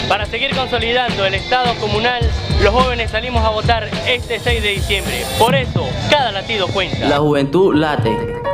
Para seguir consolidando el Estado comunal, los jóvenes salimos a votar este 6 de diciembre. Por eso, cada latido cuenta. La juventud late.